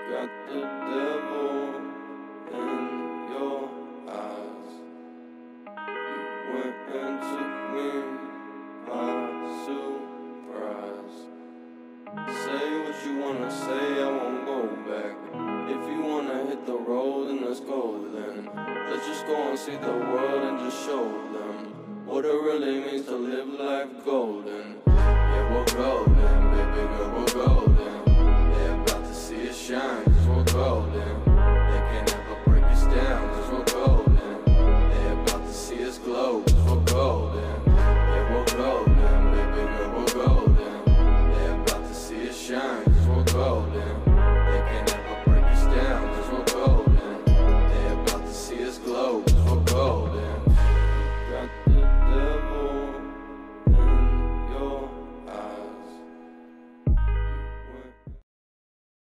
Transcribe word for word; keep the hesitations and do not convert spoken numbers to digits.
got the devil in your eyes. You went and took me by surprise. Say what you wanna say, I won't go back. If you wanna hit the road, then let's go then. Let's just go and see the world and just show them what it really means to live life golden.